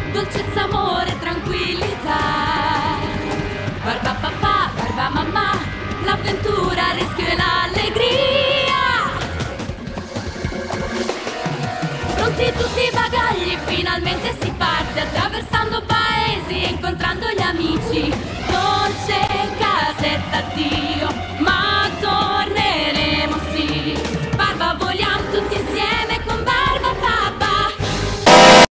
dolcezza, amore, tranquillità. Barba papà, barba mamma, l'avventura, il rischio e l'allegria. Pronti tutti i bagagli, finalmente si parte, attraversando paesi e incontrando gli amici.